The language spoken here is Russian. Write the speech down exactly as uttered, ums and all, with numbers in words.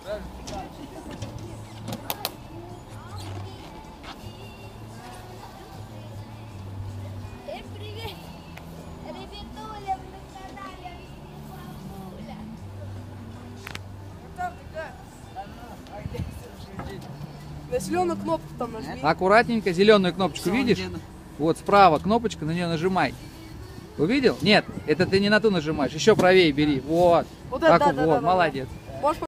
На зеленую кнопку там нажми. Аккуратненько, зеленую кнопочку видишь? Вот справа кнопочка, на нее нажимай. Увидел? Нет, это ты не на ту нажимаешь. Еще правее бери. Вот. Вот так это, вот, да, да, да, молодец. Можешь